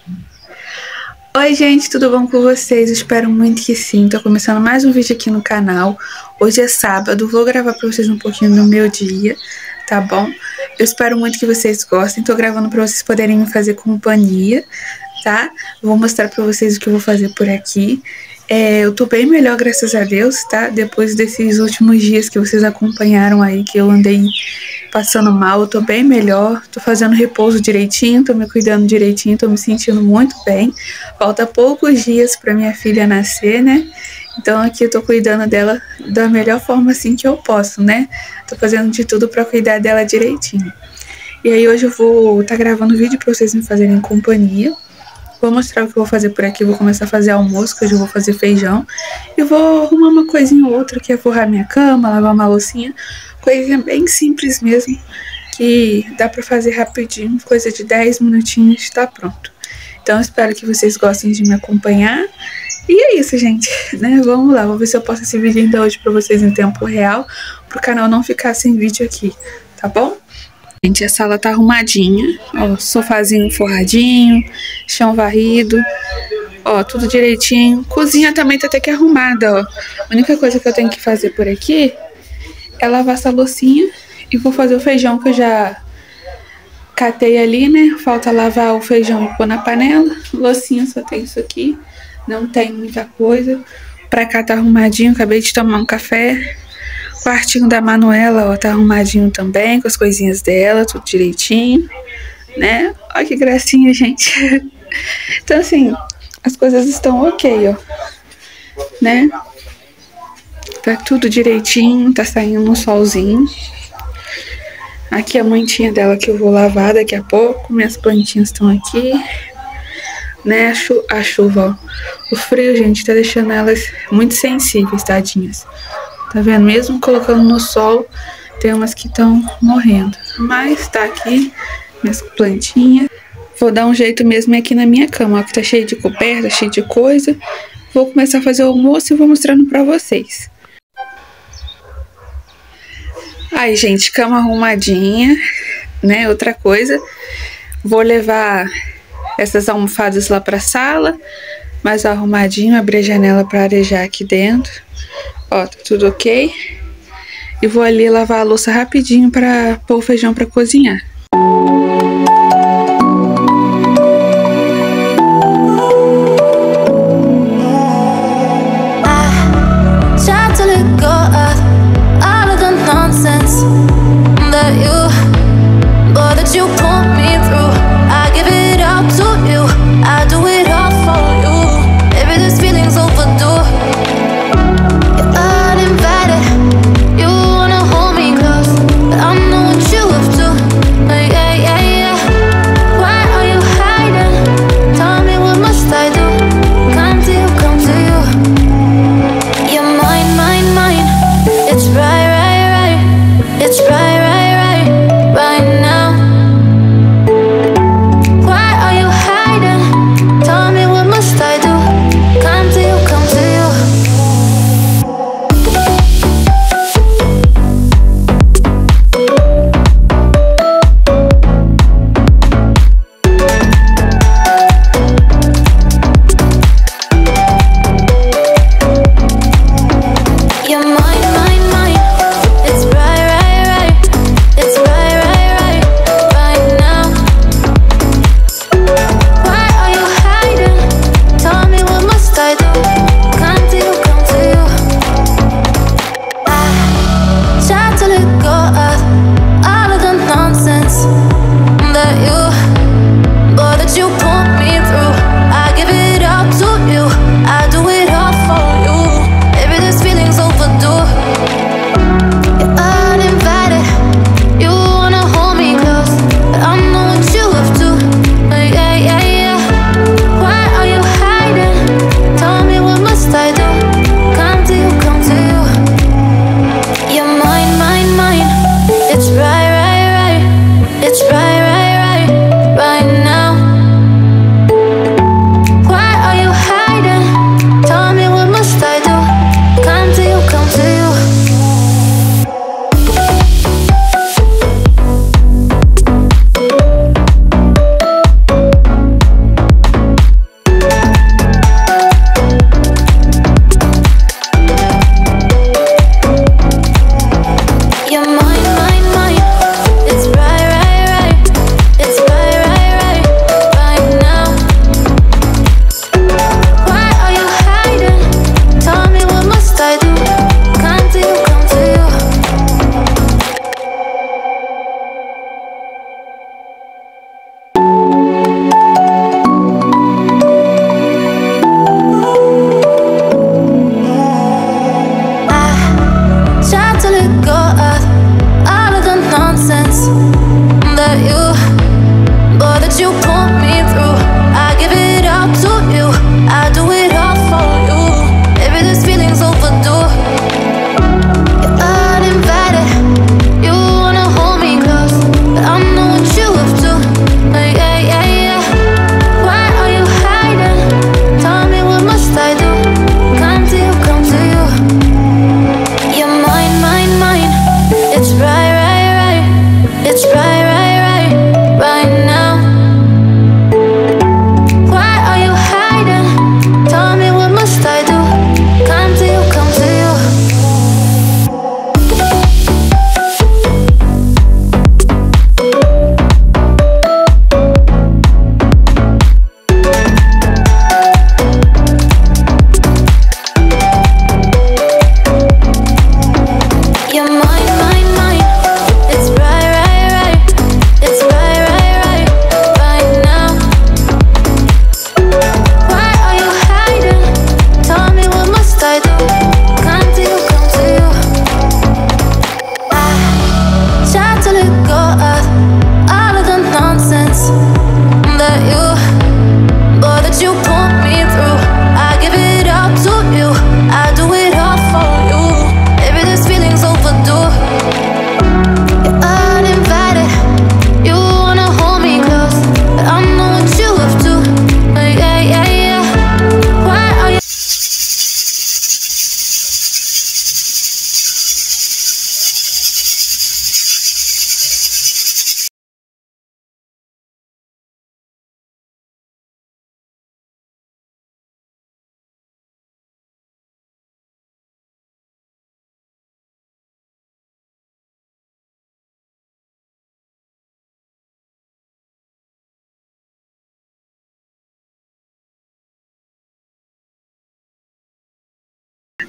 Oi gente, tudo bom com vocês? Espero muito que sim. Tô começando mais um vídeo aqui no canal. Hoje é sábado, vou gravar pra vocês um pouquinho do meu dia, tá bom? Eu espero muito que vocês gostem. Tô gravando pra vocês poderem me fazer companhia, tá? Vou mostrar pra vocês o que eu vou fazer por aqui. Eu tô bem melhor, graças a Deus, tá? Depois desses últimos dias que vocês acompanharam aí, que eu andei passando mal, eu tô bem melhor, tô fazendo repouso direitinho, tô me cuidando direitinho, tô me sentindo muito bem. Falta poucos dias pra minha filha nascer, né? Então aqui eu tô cuidando dela da melhor forma assim que eu posso, né? Tô fazendo de tudo pra cuidar dela direitinho. E aí hoje eu vou tá gravando vídeo pra vocês me fazerem companhia. Vou mostrar o que eu vou fazer por aqui. Vou começar a fazer almoço, que hoje eu vou fazer feijão. E vou arrumar uma coisinha ou outra, que é forrar minha cama, lavar uma loucinha. Coisinha bem simples mesmo, que dá pra fazer rapidinho. Coisa de 10 minutinhos, tá pronto. Então eu espero que vocês gostem de me acompanhar. E é isso, gente, né? Vamos lá, vou ver se eu posto esse vídeo ainda hoje pra vocês em tempo real, pro canal não ficar sem vídeo aqui, tá bom? Gente, a sala tá arrumadinha, ó, sofazinho forradinho, chão varrido, ó, tudo direitinho. Cozinha também tá até que arrumada, ó. A única coisa que eu tenho que fazer por aqui é lavar essa loucinha e vou fazer o feijão que eu já catei ali, né? Falta lavar o feijão e pôr na panela. Loucinha só tem isso aqui, não tem muita coisa. Pra cá tá arrumadinho, acabei de tomar um café. O quartinho da Manuela, ó, tá arrumadinho também, com as coisinhas dela, tudo direitinho, né? Olha que gracinha, gente. Então, assim, as coisas estão ok, ó, né? Tá tudo direitinho, tá saindo um solzinho. Aqui a mantinha dela que eu vou lavar daqui a pouco, minhas plantinhas estão aqui, né? A chuva, ó. O frio, gente, tá deixando elas muito sensíveis, tadinhas. Tá vendo? Mesmo colocando no sol, tem umas que estão morrendo. Mas tá aqui, minhas plantinhas. Vou dar um jeito mesmo aqui na minha cama, ó, que tá cheio de coberta, cheio de coisa. Vou começar a fazer o almoço e vou mostrando pra vocês. Aí, gente, cama arrumadinha, né? Outra coisa, vou levar essas almofadas lá pra sala, mais arrumadinho, abrir a janela pra arejar aqui dentro. Ó, tá tudo ok. E vou ali lavar a louça rapidinho pra pôr o feijão pra cozinhar.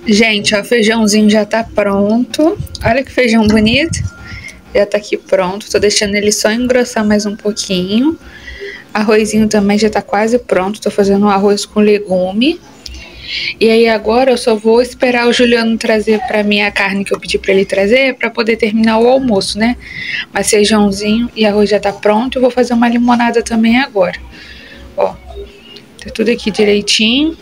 Gente, ó, o feijãozinho já tá pronto. Olha que feijão bonito. Já tá aqui pronto. Tô deixando ele só engrossar mais um pouquinho. Arrozinho também já tá quase pronto. Tô fazendo um arroz com legume. E aí agora eu só vou esperar o Juliano trazer pra mim a carne que eu pedi pra ele trazer, pra poder terminar o almoço, né? Mas feijãozinho e arroz já tá pronto. Eu vou fazer uma limonada também agora. Ó, tá tudo aqui direitinho.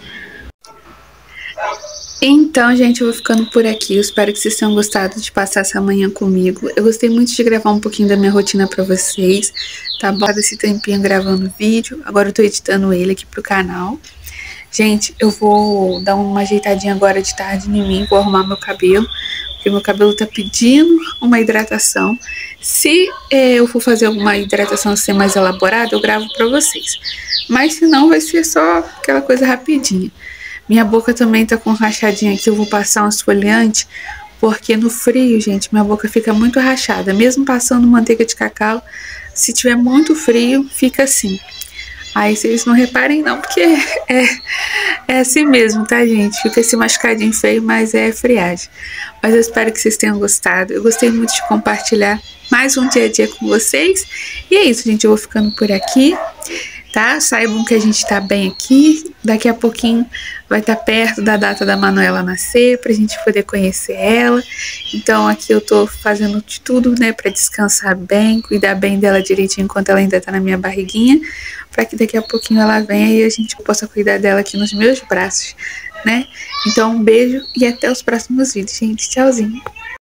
Então, gente, eu vou ficando por aqui. Eu espero que vocês tenham gostado de passar essa manhã comigo. Eu gostei muito de gravar um pouquinho da minha rotina pra vocês, tá bom? Esse tempinho gravando vídeo. Agora eu tô editando ele aqui pro canal. Gente, eu vou dar uma ajeitadinha agora de tarde em mim. Vou arrumar meu cabelo, porque meu cabelo tá pedindo uma hidratação. Se eu for fazer alguma hidratação assim mais elaborada, eu gravo pra vocês. Mas se não, vai ser só aquela coisa rapidinha. Minha boca também tá com rachadinha aqui, eu vou passar um esfoliante, porque no frio, gente, minha boca fica muito rachada. Mesmo passando manteiga de cacau, se tiver muito frio, fica assim. Aí vocês não reparem não, porque é assim mesmo, tá, gente? Fica esse machucadinho feio, mas é friagem. Mas eu espero que vocês tenham gostado. Eu gostei muito de compartilhar mais um dia a dia com vocês. E é isso, gente, eu vou ficando por aqui, tá? Saibam que a gente tá bem aqui. Daqui a pouquinho vai estar perto da data da Manuela nascer, pra gente poder conhecer ela. Então aqui eu tô fazendo de tudo, né, pra descansar bem, cuidar bem dela direitinho enquanto ela ainda tá na minha barriguinha, pra que daqui a pouquinho ela venha e a gente possa cuidar dela aqui nos meus braços, né? Então um beijo e até os próximos vídeos, gente. Tchauzinho!